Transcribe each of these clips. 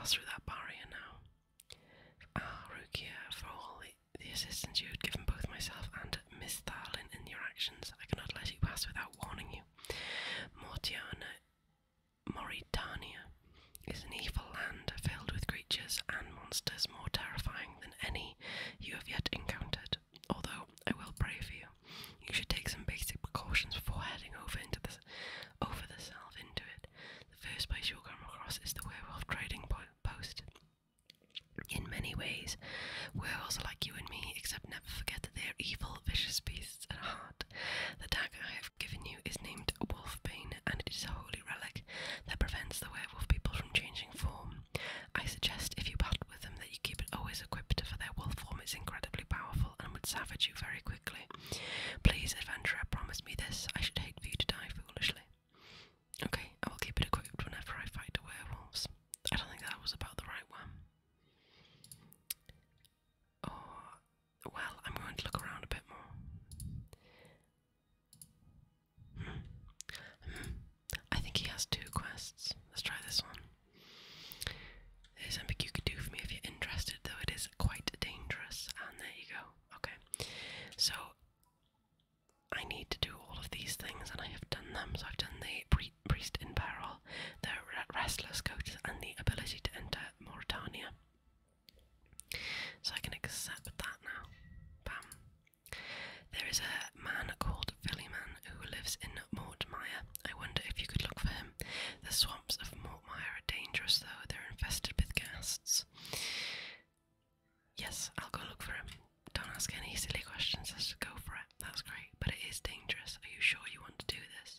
pass through that barrier now. Ah, Rukia, for all the assistance you had given both myself and Miss Tharlin in your actions, I cannot let you pass without warning you. Mauritania is an evil land filled with creatures and monsters more terrifying than any you have yet encountered. Although I will pray for you, you should take some basic precautions before heading over the south into it. The first place you will come across is the werewolf trading post. In many ways, werewolves are like you and me, except never forget that they are evil, vicious beasts at heart. The dagger I have given you is named Wolfbane, and it is a holy relic that prevents the werewolf people from changing form. I suggest if you battle with them that you keep it always equipped, for their wolf form is incredibly powerful and would savage you very quickly. Please, adventurer, promise me this. I should hate for you to die foolishly. Okay, I will keep it equipped whenever I fight the werewolves. I don't think that was about the right one. Oh, well, I'm going to look around a bit more. I think he has 2 quests. Let's try this one. There's something you could do for me if you're interested, though it is quite dangerous. And there you go. Okay. So, I need to do all of these things, and I have done them. So I've done the Priest in Peril, the Restless Goat, and the ability to enter Mauritania. So I can accept that now. Bam. There is a man called Phillyman who lives in Mortmire. I wonder if you could look for him. The swamps of Mortmire are dangerous, though. They're infested with ghasts. Yes, I'll go look for him. Don't ask any silly questions, just go for it. That's great, but it is dangerous. Are you sure you want to do this?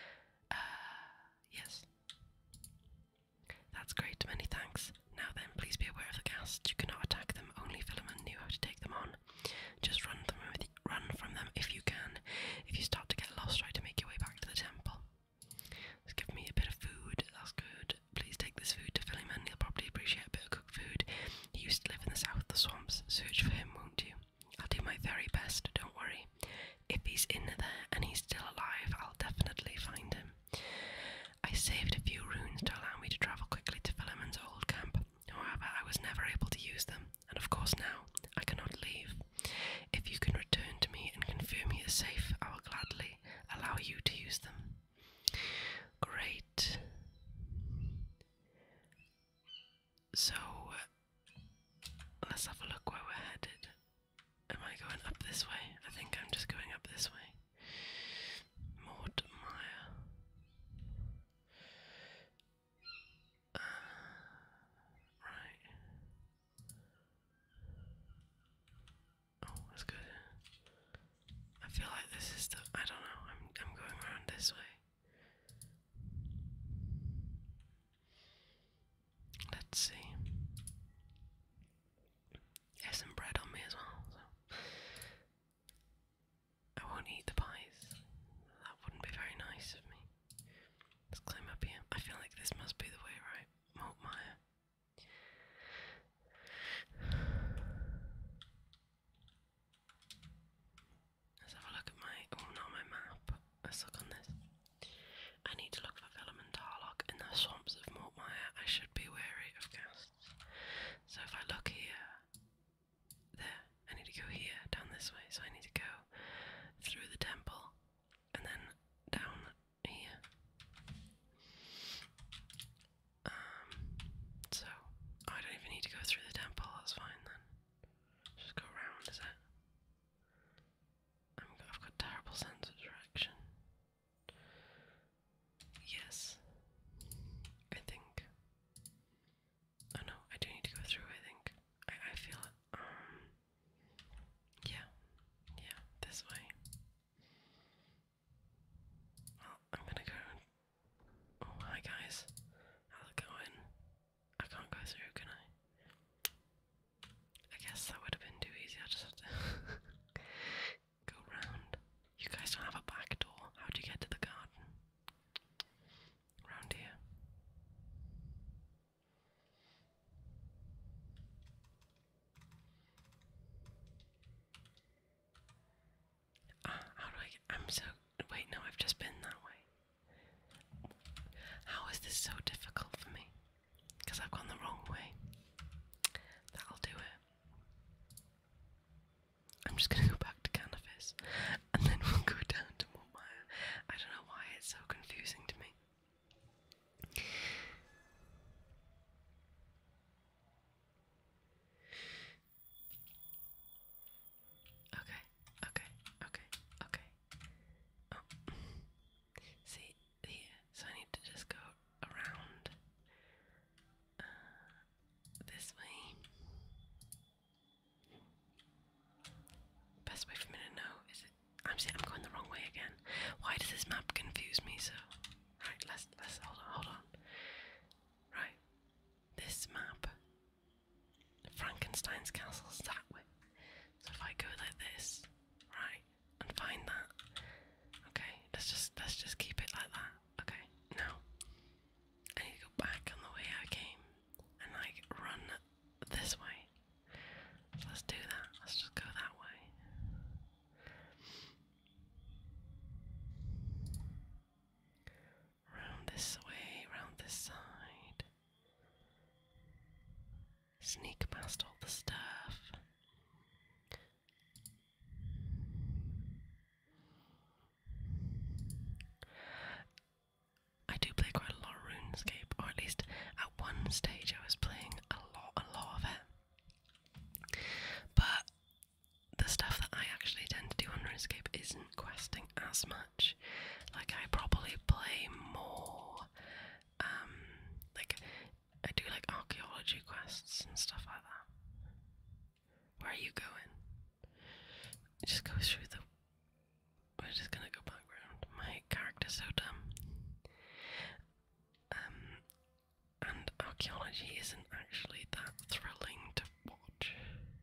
Yes. That's great, many thanks. Now then, please be aware of the ghasts. You cannot attack them, only Philemon knew how to take them on. Just run from them if you can. If you start to get lost, try to make your way back to the temple. Just give me a bit of food, that's good. Please take this food to Philemon, he'll probably appreciate a bit of cooked food. He used to live in the south of the swamps. Search for him, won't you? I'll do my very best, don't worry. If he's in there and he's still alive, I'll definitely find him. I saved a few runes to allow me to travel quickly to Philemon's old camp. However, I was never able to use them, and of course now, I cannot leave. If you can return to me and confirm he is safe, I will gladly allow you to use them. Great. So, let's have a look where we're headed. Am I going up this way? I think I'm just going up this way. Mortmire. Right. Oh, that's good. I feel like this is the... I don't know. I'm going around this way. Let's see. There's some bread on me as well, so I won't eat the pies. That wouldn't be very nice of me. Let's climb up here. I feel like this must be the way, right? Mortmire. Let's have a look at my... oh, not my map. Let's look on this. I need to look for Philemon Tarlock in the swamps of Mortmire. I should be wary of ghasts. So if I look here, there, I need to go here, down this way. So I need to go through the temple and then down here. I'm going the wrong way again. Why does this map confuse me so? Right, let's hold on. Right. This map. Frankenstein's castle's that way. So if I go like this, right, and find that. Okay, let's just keep it like that. Okay, now I need to go back on the way I came and like run this way. So let's do that. Let's just go that way. Round this way, round this side. Sneak past all the stuff. I do play quite a lot of Runescape, or at least at one stage I was playing a lot of it. But the stuff that I actually tend to do on Runescape isn't questing as much. Like I probably play more, like I do like archaeology quests and stuff like that. Where are you going? It just goes through the... We're just gonna go background. My character's so dumb. And archaeology isn't actually that thrilling to watch.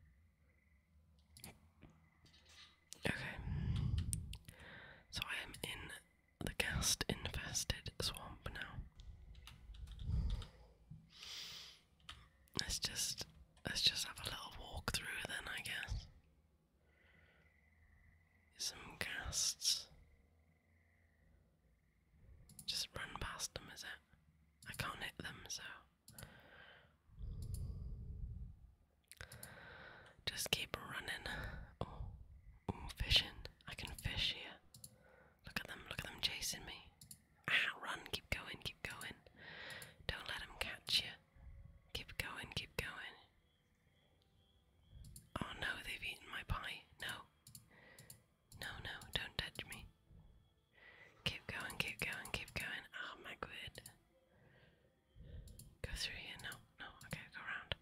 Okay. So I am in the ghast-infested swamp now. Let's just have a little walk through then, I guess. Some ghasts. Just run past them, is it? I can't hit them, so just keep running. Oh, fishing. I can fish here. Look at them chasing me. Ah, run, keep going. Don't let them catch you. Keep going. Oh no, they've eaten my pie. No, don't touch me. Keep going. Oh my god. Go through here. No, okay, go around.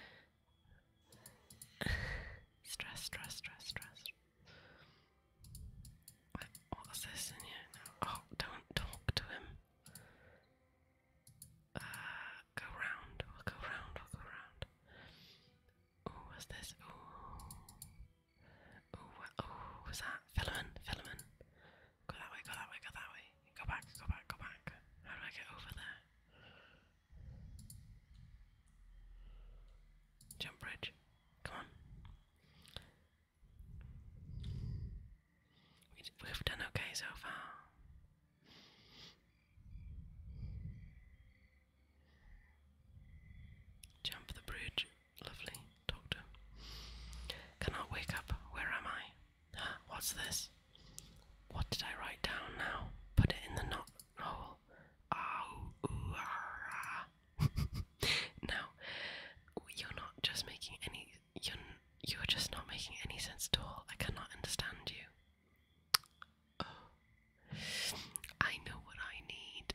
Stress. What's this in here? No. Oh, don't talk to him. Go round. We'll go round. Ooh, what's this? Ooh, what's that? Philemon. Go that way. Go back. How do I get over there? Jump bridge. Come on. We've done okay so far. Jump the bridge. Lovely. Talk to him. Cannot wake up. Where am I? What's this? What did I write down now? Put it in the knot hole. Now, you're not just making any. You're just not making any sense at all. I cannot understand you. Oh, I know what I need.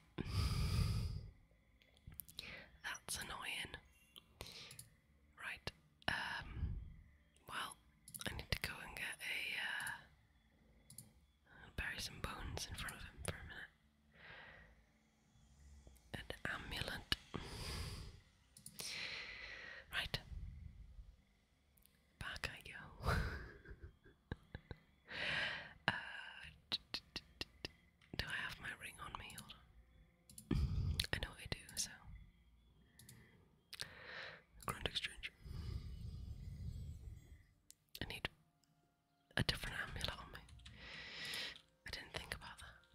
That's annoying. Right. Well, I need to go and get bury some bones in front of him for a minute. An amulet. Right. Back I go. Do I have my ring on me? Hold on. I know I do, so. Grunt exchange. I need a different amulet on me. I didn't think about that.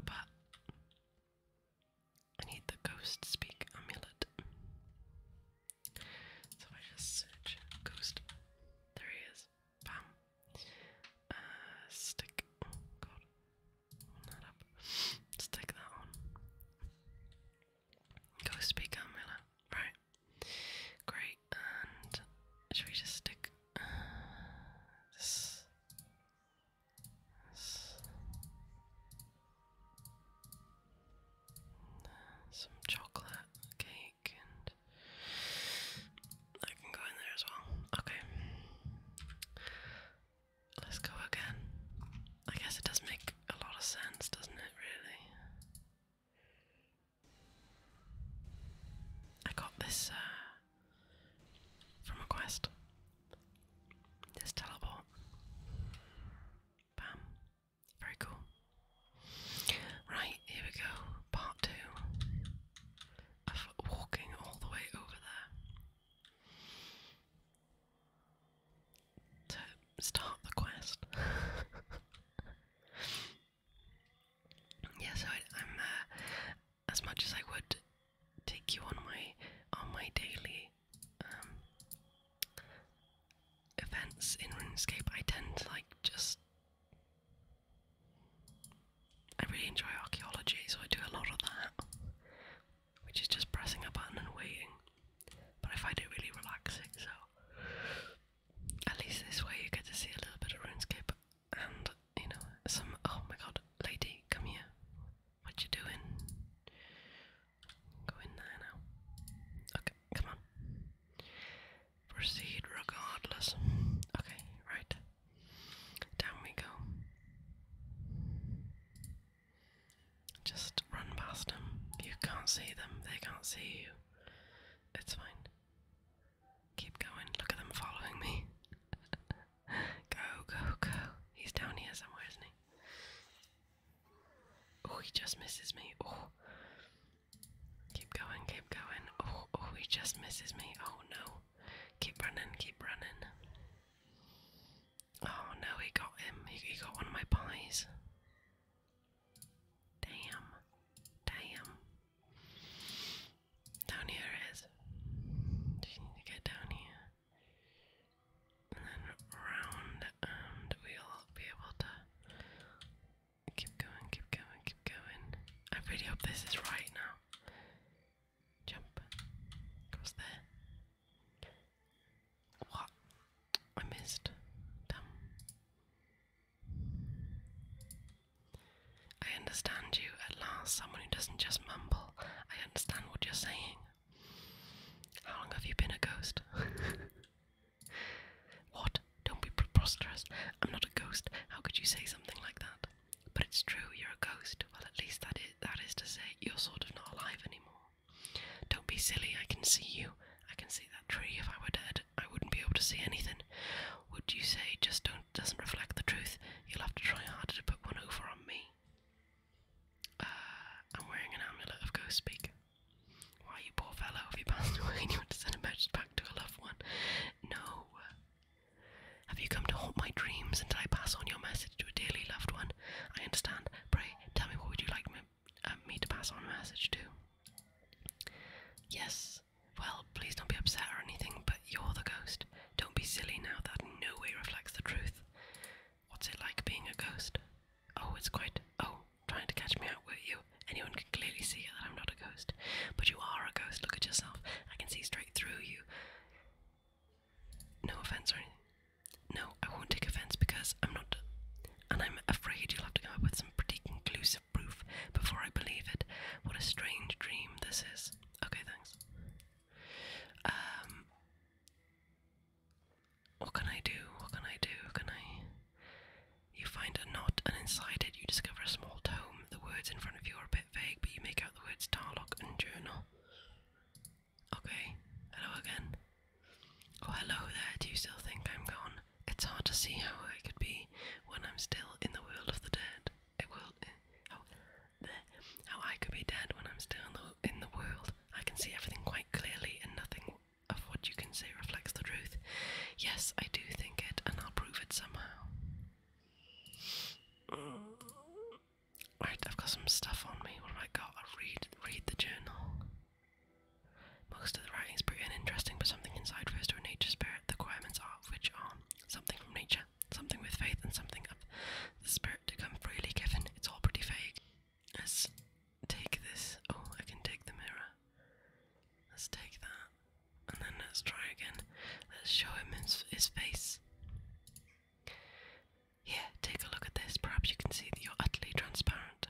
much as I would take you on my daily events in RuneScape, I tend to I really enjoy archaeology, so I do a lot of that, which is just pressing a button and waiting. But I find it really relaxing, so at least this way you get to see a little bit of RuneScape and, oh my god, lady, come here. What you doing? Go in there now. Okay, come on. Proceed regardless. Okay, right. Down we go. Just run past them. You can't see them, they can't see you. It's fine. Keep going. Look at them following me. Go, go, go. He's down here somewhere, isn't he? Oh, he just misses me. Oh. Keep going, keep going. Oh, oh, he just misses me. Oh no. Keep running, keep running. Oh no, he got him. He got one of my pies. Damn. Damn. Down here it is. Just need to get down here. And then round, and we'll be able to keep going, keep going, keep going. I really hope this is right now. Jump. Goes there. What? I missed. Damn. I understand you at last, someone who doesn't just mumble. I understand what you're saying. How long have you been a ghost? What? Don't be preposterous. I'm not a ghost. How could you say something like that? But it's true, you're a ghost. Well, at least that is to say, you're sort of not alive anymore. Don't be silly, I can see you. I can see that tree. If I were dead, I wouldn't be able to see anything. Would you say just doesn't reflect the truth? You'll have to try harder to put one over on me. I'm wearing an amulet of ghost speak. Why, you poor fellow, have you passed away and you want to send a message back to a loved one? No. Have you come to haunt my dreams, and did I pass on your message to a dearly loved one? I understand. Pray, tell me, what would you like me to pass on a message to? Yes. Well, please don't be upset or anything, but you're the ghost. Don't be silly now, that in no way reflects the truth. What's it like being a ghost? Oh, it's quite... Oh, trying to catch me out, were you? Anyone can clearly see that I'm not a ghost. But you are a ghost, look at yourself. I can see straight through you. No offense or anything. No, I won't take offense because I'm not... And I'm afraid you'll have to come up with some pretty conclusive proof before I believe it. What a strange dream this is. Okay, thanks. What can I do? What can I do? You find a knot, and inside it you discover a small tome. The words in front of you are a bit vague, but you make out the words Tarlock and journal. Okay. Hello again. Oh, hello there. Do you still think I'm gone? It's hard to see how I could be when I'm still in the world of the dead. How I could be dead when I'm still in the world. I can see everything quite clearly, and nothing of what you can say reflects the truth. Yes, I do think it, and I'll prove it somehow. Right, I've got some stuff on me. What have I got? I'll read the journal. Most of the writing's pretty uninteresting, but something inside refers to a nature spirit, the requirements of which are something from nature, something with faith, and something of the spirit to come freely given. It's all pretty vague. Let's take this. Oh, I can take the mirror. Let's take that. And then let's try again. Let's show him his face. Here, take a look at this. Perhaps you can see that you're utterly transparent.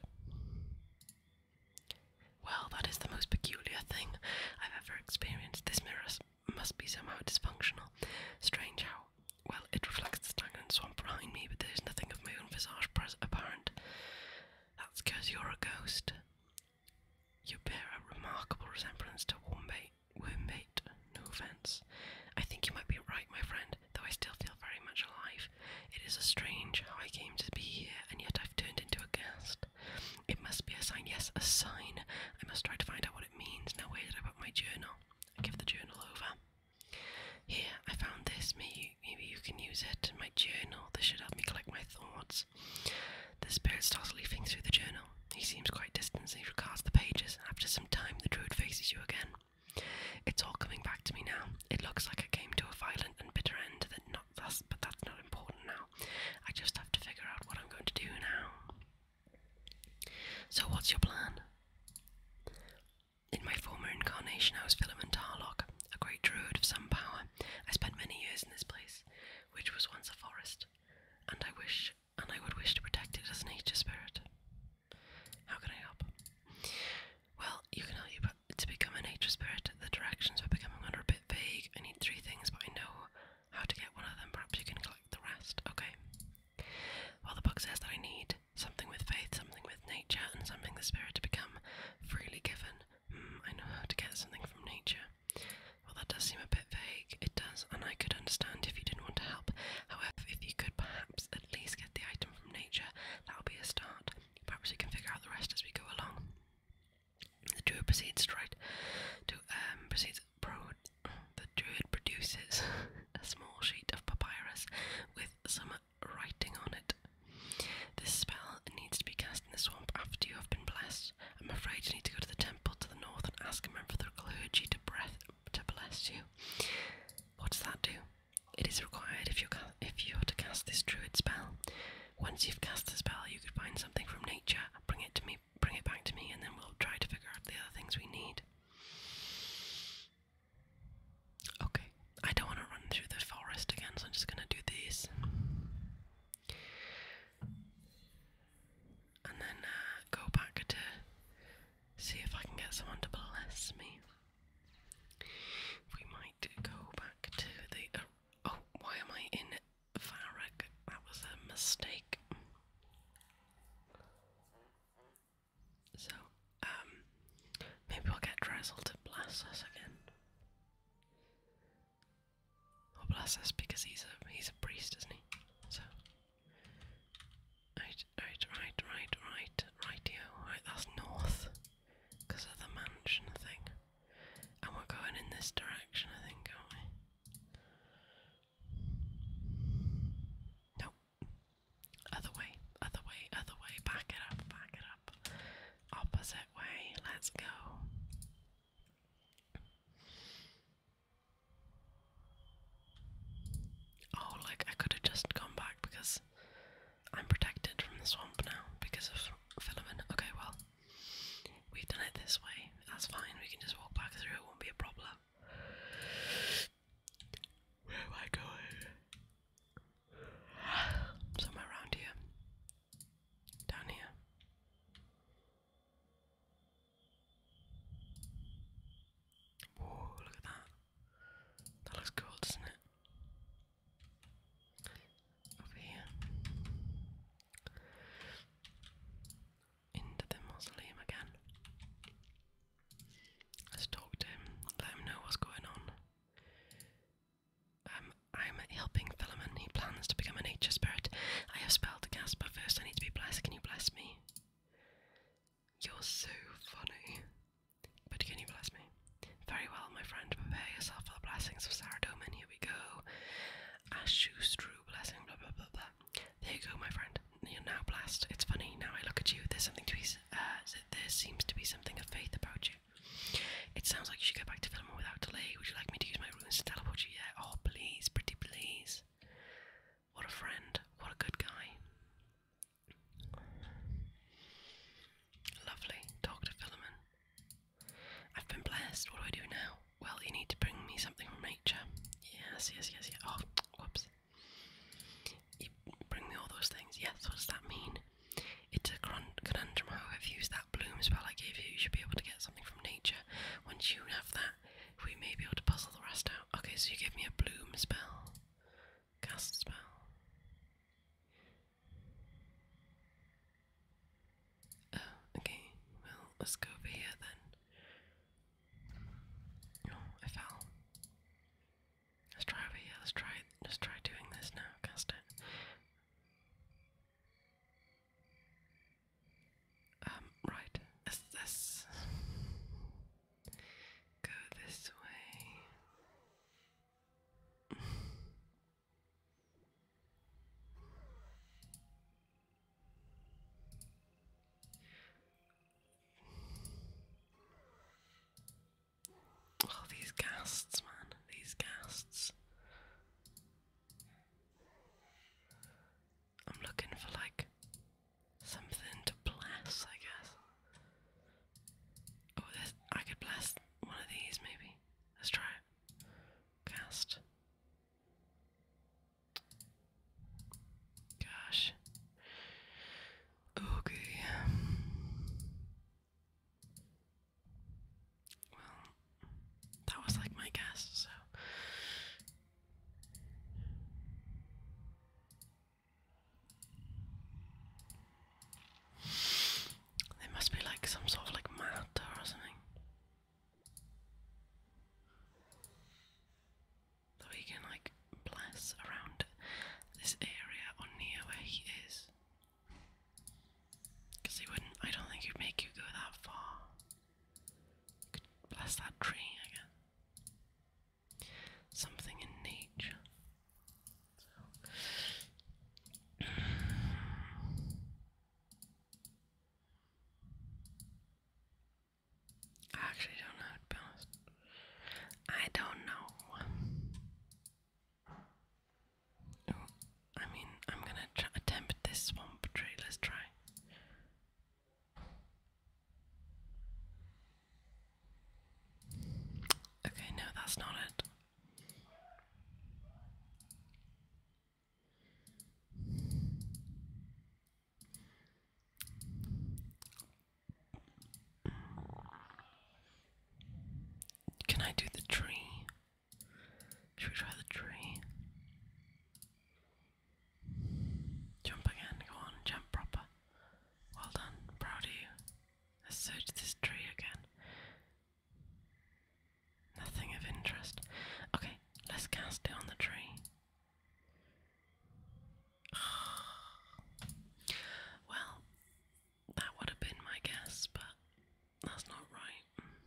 Well, that is the most peculiar thing I've ever experienced. This mirror must be somehow dysfunctional. Strange how, well, it reflects the stagnant swamp behind me, but there's nothing of my own visage apparent. That's because you're a ghost. You bear a remarkable resemblance to Wormbait. No offense. I think you might be right, my friend, though I still feel very much alive. It is strange how I came to be here, and yet I've turned into a ghast. It must be a sign, yes, a sign. I must try to find out what it means. Now where did I put my journal? I give the journal over. Here, I found this. Maybe you can use it in my journal. This should help me collect my thoughts. The spirit starts leafing through the journal. He seems quite distant as he regards the pages. After some So what's your plan? In my former incarnation I was Philemon Tarlock, a great druid of some power. I spent many years in this place, which was once a forest, and I would wish to protect it as a nature spirit. How can I help? Well, you can help you to become a nature spirit. The directions are becoming a bit vague. I need 3 things, but I know how to get one of them. Perhaps you can collect the rest. Okay. Well, the book says that I need something with faith, something with nature, and something the spirit to become freely given. I know how to get something from nature. Well, that does seem a bit vague. It does, and I could understand if you didn't want to help. However, if you could perhaps at least get the item from nature, that would be a start. Perhaps we can figure out the rest as we go along. The druid proceeds the druid produces a small sheet of papyrus with some writing on it. This spell needs to be cast in the swamp after you have been blessed. I'm afraid you need to go to the temple to the north and ask a member of the clergy to bless you. What does that do? It is required if you're to cast this druid spell. Once you've cast the spell, you could find something from nature, bring it back to me, and then we'll try to figure out the other things we need. Okay, I don't want to run through the forest again, so I'm just going to do these. And then go back to see if I can get someone to bless me. We might go back to the... oh, why am I in Varric? That was a mistake. So, maybe we'll get Drizzle to bless us again. Or bless us because he's a priest, isn't he? So, right, that's north, because of the mansion thing. And we're going in this direction, I think, aren't we? No. Other way, back it up. Opposite way, let's go. Oh, like I could have just gone back because I'm protected from the swamp now because of Philemon. Okay, well, we've done it this way. That's fine. We can just walk back through. It won't be a problem. Where am I going? Somewhere around here. Down here. Whoa, look at that. That looks cool, doesn't it? Over here. Into the mausoleum again. Let's talk to him, let him know what's going on. I'm helping Philemon. He plans to become a nature spirit. I have spell to cast, but first I need to be blessed. Can you bless me? You're so funny. But can you bless me? Very well, my friend. Prepare yourself for the blessings of Saradomin. Here we go. Ashustru blessing, blah blah blah blah. There you go, my friend. You're now blessed. It's funny, now I look at you, there seems to be something of faith about you. It sounds like you should get back to Philemon without delay. Would you like me to use my runes to teleport you? Yeah. Oh, please, pretty please. What a friend. What a good guy. Lovely. Talk to Philemon. I've been blessed. What do I do now? Well, you need to bring me something from nature. Yes. Oh, whoops. You bring me all those things. Yes, what does that mean? It's a conundrum. However, if you use that bloom spell I gave you, you should be able to get something from nature. Once you have that, we may be able to puzzle the rest out. Okay, so you give me a bloom spell. Cast spell. Oh, okay. Well, let's go over here then. Oh, I fell. Let's try over here. Let's try doing this now. Cast it. Right. Let's go this way. that's not it. Can I do the tree? Should we try the tree? Jump again, go on, jump proper. Well done, proud of you. Let's search this tree again. Nothing of interest. Okay, let's cast it on the tree. Well, that would have been my guess, but that's not right.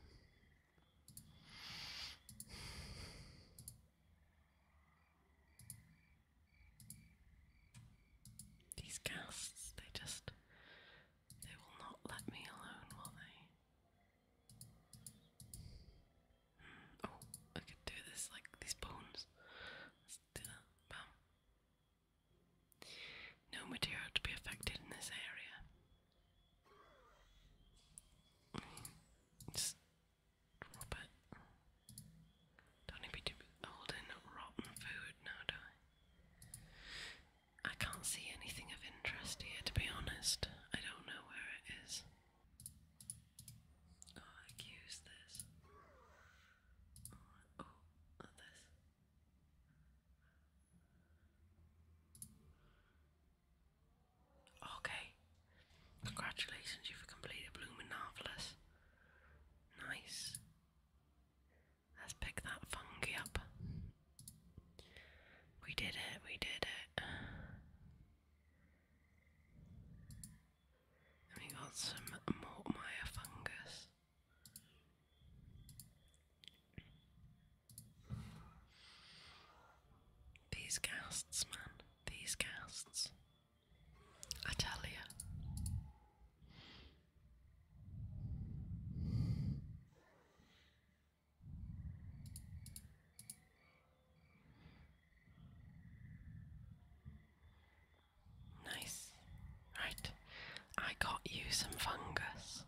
These casts, they will not let me alone, will they? Oh, I could do this like these bones. Let's do that. Bam. No material to be affected in this area. Just drop it. Don't need me to be holding rotten food now, do I? I can't see anything of interest here, to be honest. I don't know where it is. Oh, I could use this. Oh, this. Okay. Congratulations, you've completed Blooming Marvellous. Nice. Let's pick that fungi up. We did it, we did it. And we got some Mortmire fungus. These casts, man. These casts. I tell you. Nice. Right. I got you some fungus.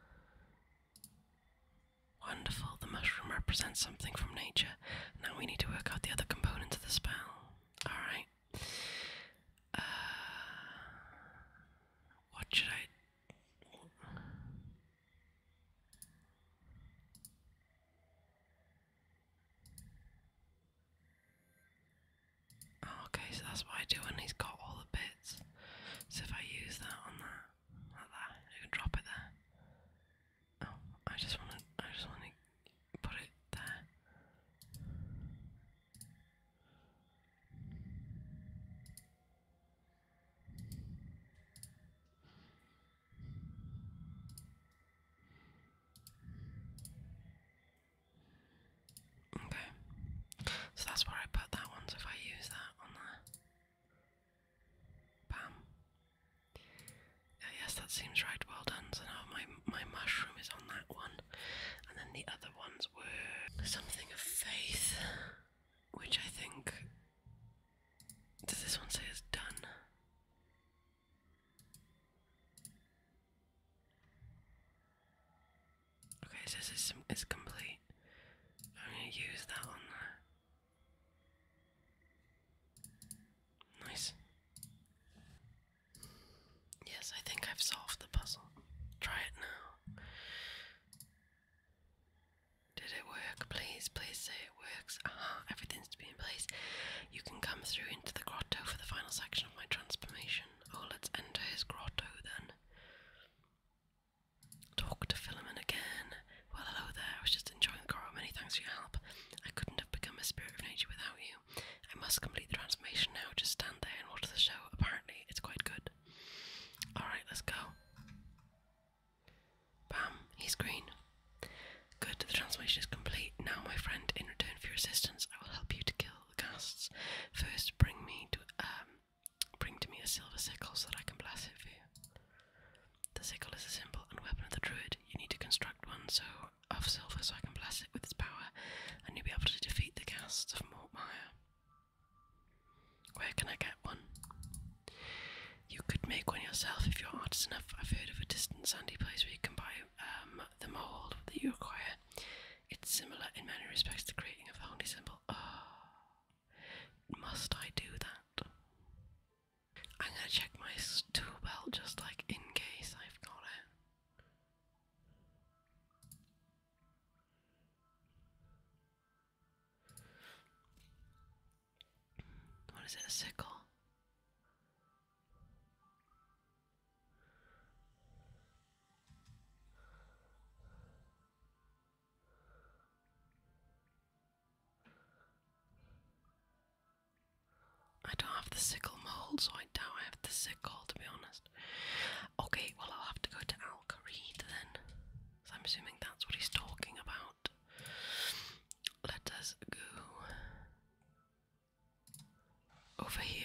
Wonderful. The mushroom represents something from nature. Now we need to work out the other components of the spell. Alright. What should I... Oh, okay, so that's what I do when he's got all the bits. So if I use that on that, like that, I can drop it there. Oh, I just want to put it there. Okay, so that's where I put that one, so if I use that on there, bam. Yes, that seems right, well done. So now my mushroom is on that one, and then the other ones were something of faith, which I think, does this one say it's done? Okay, it says it's complete. I'm going to use that on there. Nice. Yes, I think I've solved the puzzle. Try it now. Did it work? Please say it works. Aha, everything's to be in place. You can come through into the grotto for the final section of my transformation. Oh, let's enter his grotto then. Talk to Philemon again. Well, hello there. I was just enjoying the grotto. Many thanks for your help. I couldn't have become a spirit of nature without you. I must complete the transformation now. Just stand there and watch the show. Apparently, it's quite good. Alright, let's go. Bam, he's green. Good, the transformation is complete. Now, my friend, in return for your assistance, I will help you to kill the ghasts. First, bring to me a silver sickle so that I can bless it for you. The sickle is a symbol and weapon of the druid. You need to construct one of silver so I can bless it with its power, and you'll be able to defeat the ghasts of Mortmire. Where can I get one? You could make one yourself if you're artist enough. I've heard of a distant sandy place where you can buy the mold that you require. It's similar in many respects to creating is it a sickle? I don't have the sickle mold, so I doubt I have the sickle, to be honest. Okay, well I'll have to go to Alcarid then. So I'm assuming that's what he's talking about. Let us go over here.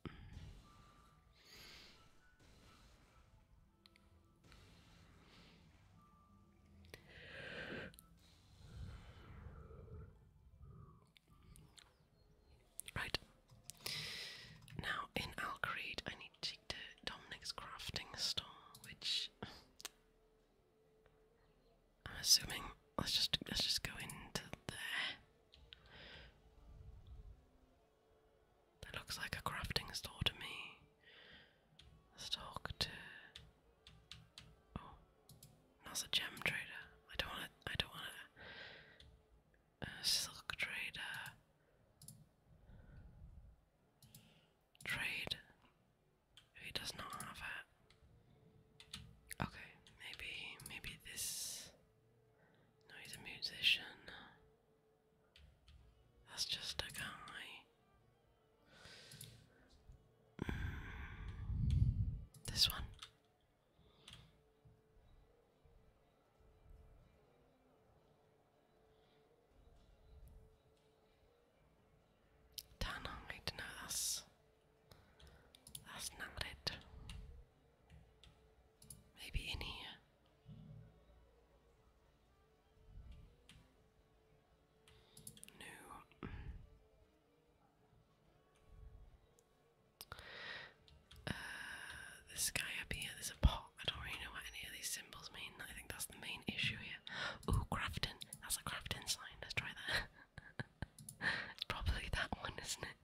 Right. Now in Alcarid I need to take to Dominic's crafting store, which I'm assuming let's just go into there. That looks like a crafting store to me. Let's talk to that's a gem trader. I don't want a silk trader. Trade. If he does not have it. Okay, maybe this. No, he's a musician. That's just a guy. This one. Tanite, no, that's not it. Maybe in here. No. This guy up here, there's a pot. I don't really know what any of these symbols mean. I think that's the main issue here. Ooh, crafting. That's a crafting sign. Let's try that. It's probably that one, isn't it?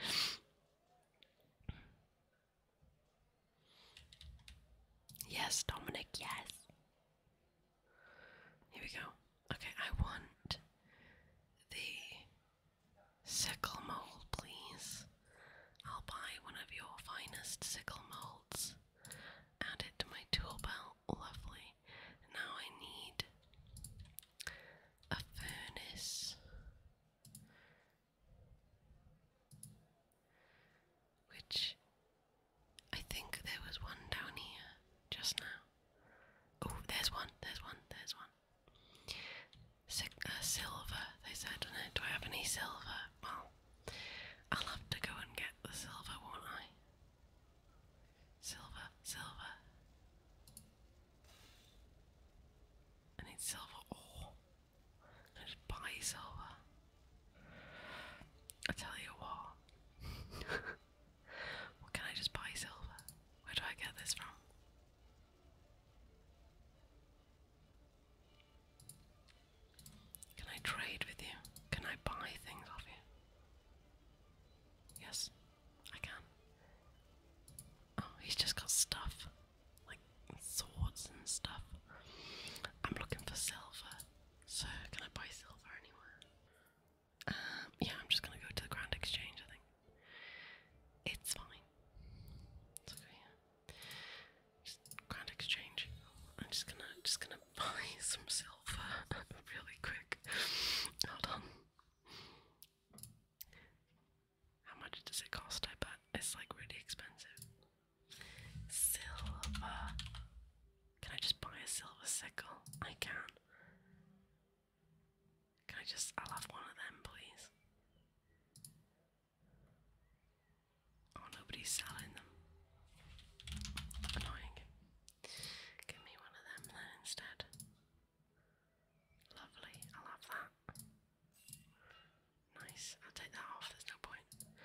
Yes, Dominic, yes. Here we go. Okay, I want the sickle mold, please. I'll buy one of your finest sickle molds. Add it to my tool belt. Lovely. Now I need a furnace. Which I think there was one down here just now. Oh, there's one. Silver, they said, do I have any silver? Well, I'll have to go and get the silver, won't I? Silver. I need silver ore. I just buy silver. I tell you what. What can I just buy silver? Where do I get this from? Can I trade with you? Can I buy things off you? Yes, I can. Oh, he's just got stuff. Like swords and stuff. I'm looking for silver. So, can I buy silver anywhere? Yeah, I'm just gonna go to the Grand Exchange, I think. It's fine. It's okay, yeah. Just Grand Exchange. I'm just gonna buy some silver really quick. Hold on. How much does it cost? I bet it's like really expensive. Silver. Can I just buy a silver sickle? I can. I'll have one of them, please. Oh, nobody's selling them. Annoying. Give me one of them then instead. Lovely, I'll have that. Nice, I'll take that off, there's no point.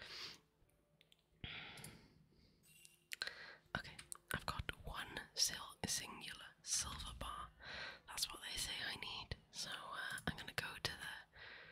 Okay, I've got one singular silver bar. That's what they say I need. So I'm gonna go to the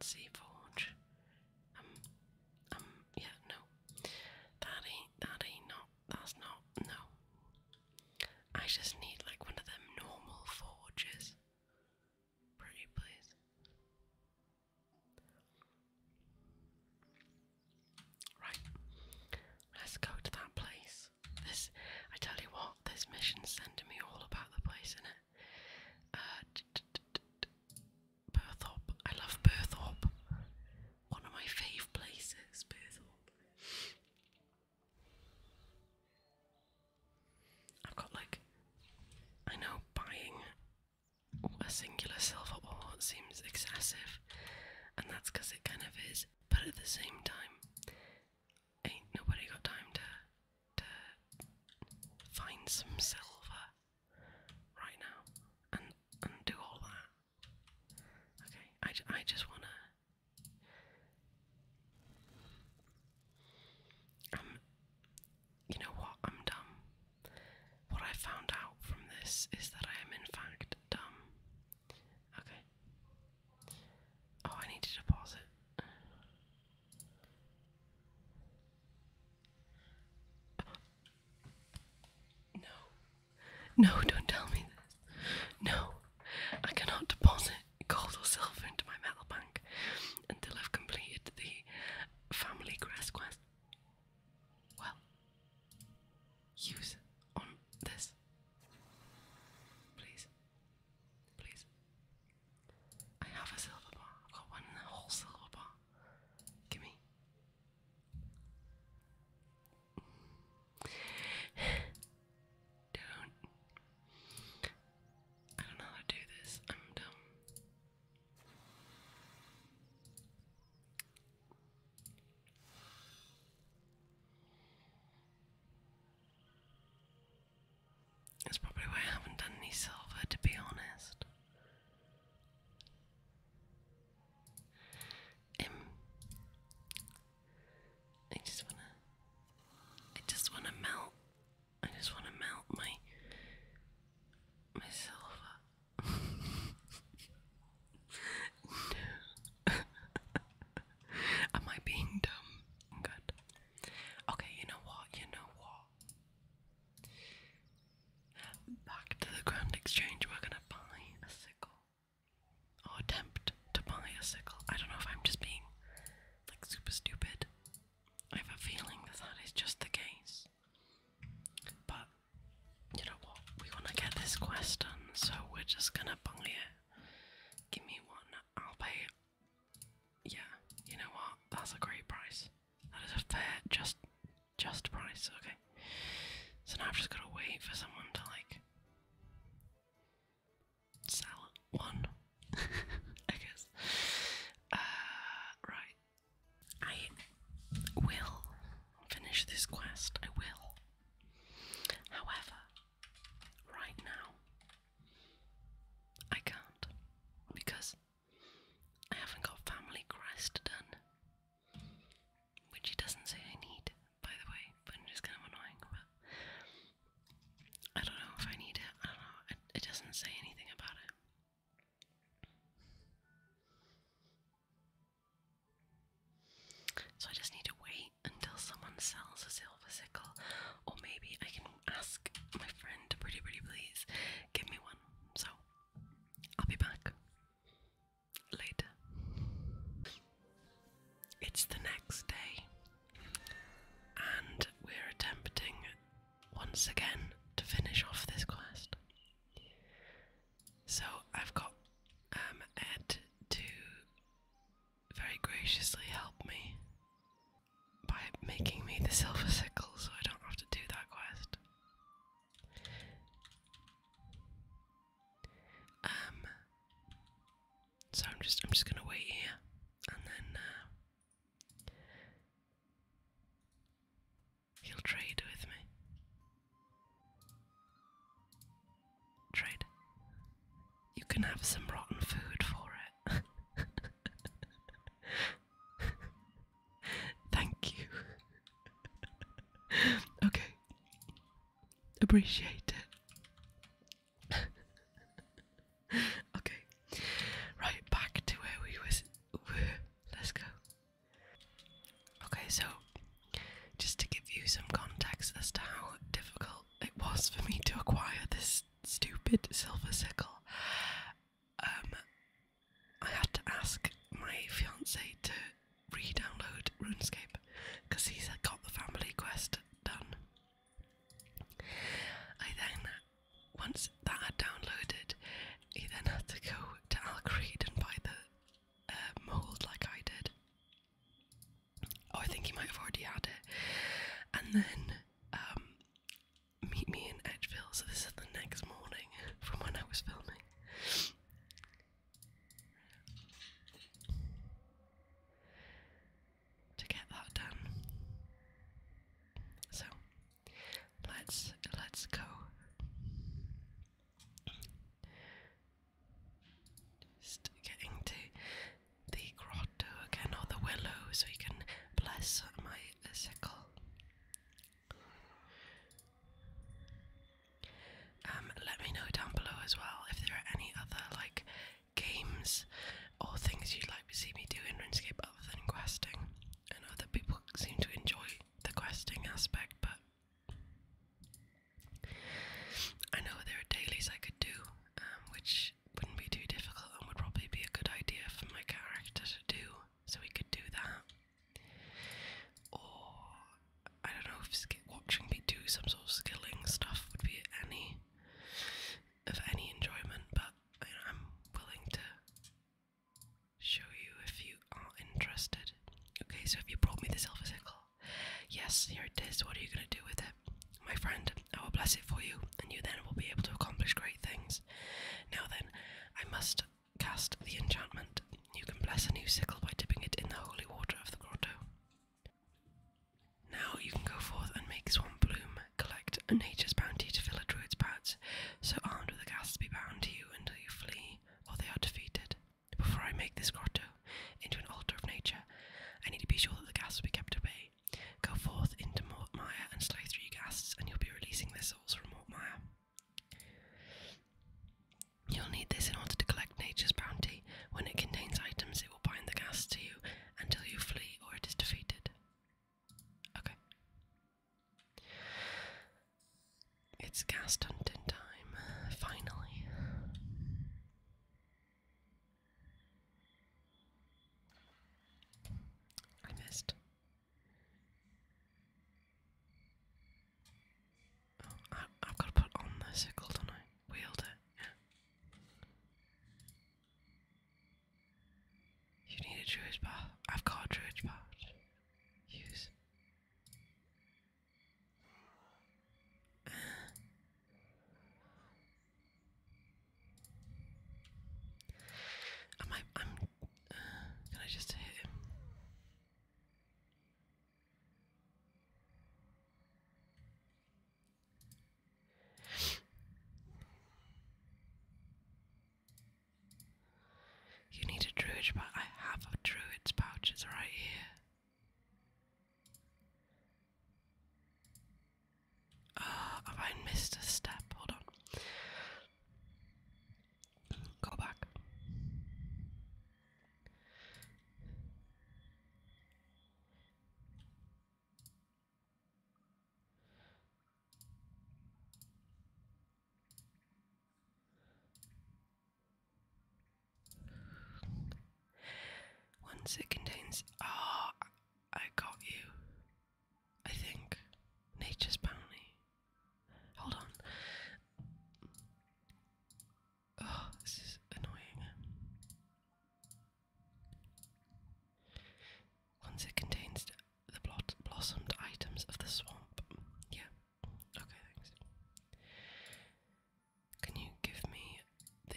Fantasy Forge. Yeah, no. That ain't, not, that's not, no. I just need like one of them normal forges. Pretty please. Right. Let's go to that place. I tell you what, this mission's sending me all about the place, innit? Berthorpe. I love Berthorpe. One of my fave places, Berthorpe. I've got like, I know buying a singular silver ore seems excessive, and that's because it kind of is, but at the same time, ain't nobody got time to find some silver right now and do all that. Okay, I just wanna you know what, I'm dumb. What I found out from this is that I am in fact dumb. Okay. Oh, I need to deposit. No, don't tell me this. No, I cannot deposit gold or silver into my metal bank until I've completed the family crest quest. Well, use on this. Please. Please. I have a silver bar. I've got one in the whole silver bar. Gimme. I don't know how to do this. I'm dumb. That's probably why I haven't done any silver, to be honest. I just wanna melt my silver. No. Am I being dumb? Good. Okay, you know what? Back to the Grand Exchange, we're gonna buy a sickle. Or attempt to buy a sickle. I don't know if I'm just being like super stupid. I have a feeling that is just the case. But you know what? We wanna get this quest done, so we're just gonna buy it. Give me one. I'll pay it. Yeah, you know what? That's a great price. That is a fair, just price. Okay. So now I've just gotta wait for someone to like sell one. I guess. Right. I will finish this quest. I will. However, right now, I can't because I haven't got family crest done, which it doesn't say I need, by the way, but it's kind of annoying, but I don't know if I need it. I don't know. It doesn't say anything about it. So I just need to wait until someone sells a silver sickle, or maybe I can ask my friend to pretty please give me one. So I'll be back later. It's the next day, and we're attempting once again to finish off this quest. So I've got Ed to very graciously help me by making me the silver sickle, so I don't have to do that quest. So I'm just gonna wait here, and then he'll trade with me. Trade. You can have some rotten food for it. Thank you. Okay. Appreciate it. Okay. Right, back to where we were. so just to give you some context as to how difficult it was for me to acquire this stupid silver sickle, I had to ask my fiance to re-download Runescape because he's got the family quest done. I then, once that had downloaded, he then had to go to Alcreed and buy the mould like I did. Oh, I think he might have already had it. And then meet me in Edgeville, so this is the next morning from when I was filming. To get that done. So let's go. Just getting to the grotto again, or the willow, so you can bless my sickle. Let me know down below as well if there are any other like games or things you'd like to see me do in RuneScape other than questing. I know that people seem to enjoy the questing aspect, but I know there are dailies I could do, which wouldn't be too difficult and would probably be a good idea for my character to do, so we could do that. Or, I don't know if watching me do some sort of skilling stuff would be of any enjoyment, but I'm willing to show you if you are interested. Okay, so have you brought me the silver sickle? Yes, here it is. What are you going to do with it? My friend, I will bless it for you, and you then will be able to accomplish great things. Now then, I must cast the enchantment. You can bless a new sickle by dipping it in the holy water of the grotto. Now you can go forth and make Swamp Bloom, collect a nature's bounty to fill a druid's pouch, so armed with the ghasts be bound to you until you flee, or they are defeated. Before I make this grotto into an altar of nature, I need to be sure that the ghasts will be kept at bay. Go forth into Mortmire and slay 3 ghasts, and you'll be releasing their souls from Mortmire. You'll need this in order to collect nature's bounty. When it contains items, it will bind the ghasts to you until you flee or it is defeated. Okay. It's ghast hunting time, finally. I missed. Oh, I've got to put on the sickle, don't I? Wield it, yeah. You need a druid's bath. I've got a druid's bath. Use. Can I just hit him? You need a druid's pouch. I have a druid's pouch, it's right here. Have I missed a step? Hold on. Go back. Once it contains... Oh, I got you. I think. Nature's bounty. Hold on. Oh, this is annoying. Once it contains the blossomed items of the swamp. Yeah. Okay, thanks. Can you give me the...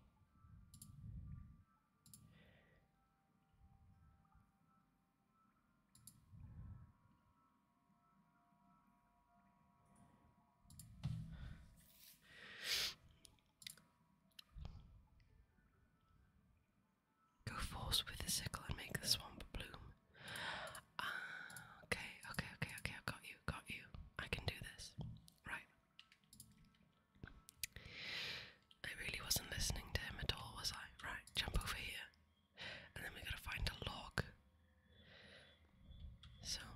Go forth with the sickle and make the swamp bloom. Okay, got you. I can do this. Right. I really wasn't listening to him at all, was I? Right, jump over here. And then we gotta find a log. So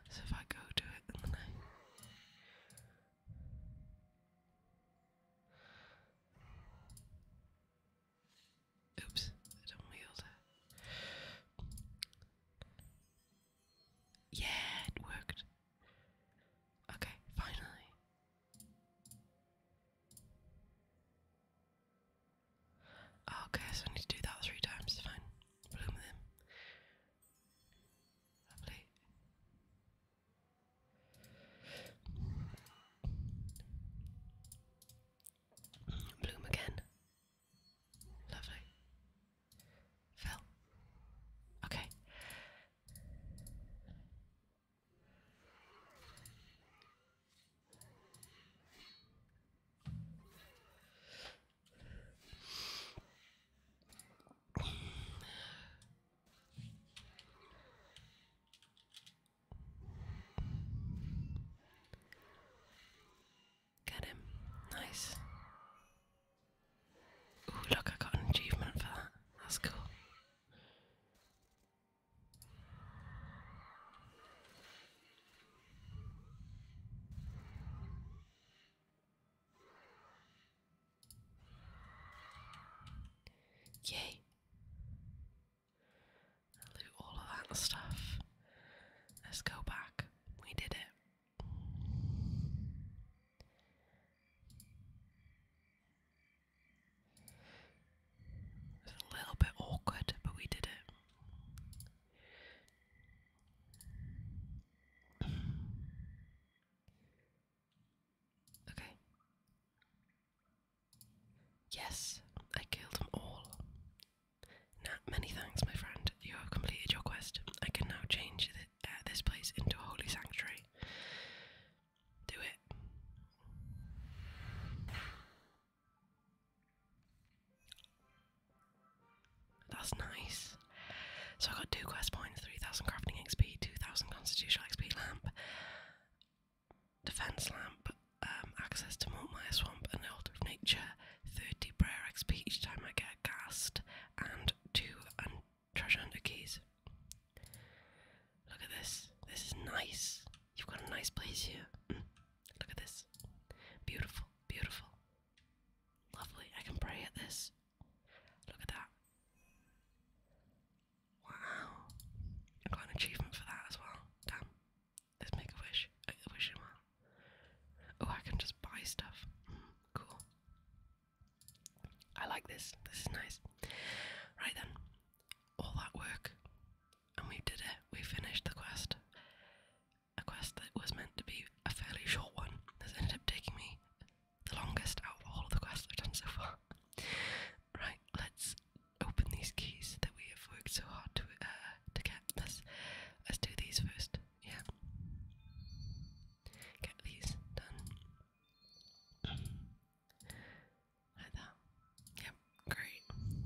So if I go to it and then oops, I don't wield it. Yeah, it worked. Okay, finally. Okay, so I need to do that 3 times, fine. Bloom them. Lovely. Bloom again. Lovely. Fill. Okay. Get him. Nice. Ooh, look, I got an achievement for that. That's cool. Yay. I'll do all of that stuff. Let's go back. We did it. It's a little bit awkward, but we did it. Okay. Yes, I killed them all. Now, many thanks, my friend. You have completed your quest. I can now change this place into a holy sanctuary. Do it. That's nice. So I got 2 quest points, 3000 crafting XP, 2000 constitutional XP lamp, defense lamp, access to Moltmire Swamp and Altar of Nature, 30 prayer XP each time I get a cast, and 2 treasure hunter keys. Look at this. This is nice. You've got a nice place here. Look at this. Beautiful, beautiful. Lovely. I can pray at this. Look at that. Wow. I got an achievement for that as well. Damn. Let's make a wish. A wishing well. Oh, I can just buy stuff. Cool. I like this. This is nice. Right then. All that work. And we did it. We finished the quest. A quest that was meant to be a fairly short one has ended up taking me the longest out of all of the quests I've done so far. Right, let's open these keys that we have worked so hard to get. Let's do these first. Yeah. Get these done. Like that. Yep, great.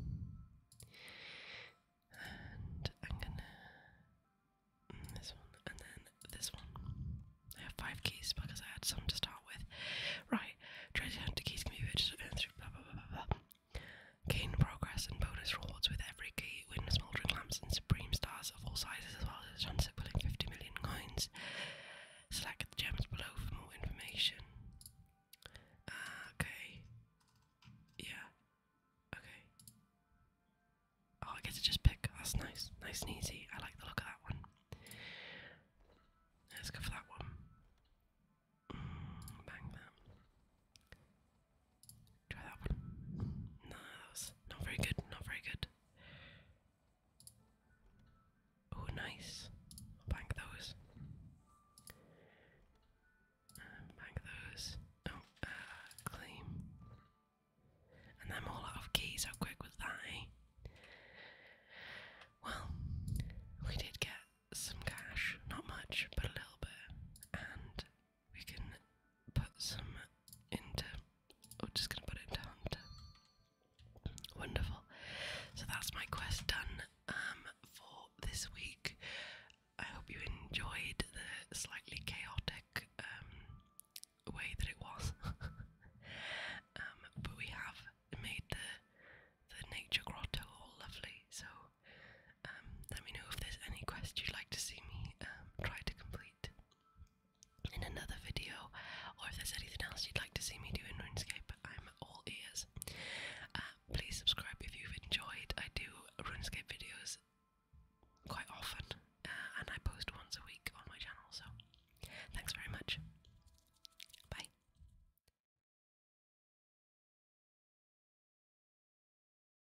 And I'm gonna this one and then this one. I have 5 keys because I had some to start with. Right, treasure hunter keys can be purchased through blah blah blah blah blah. Gain progress and bonus rewards with every key. Win smoldering lamps and supreme stars of all sizes, as well as a chance at winning 50 million coins. Select the gems below for more information. Okay. Yeah. Okay. Oh, I get to just pick. That's nice. Nice and easy. I like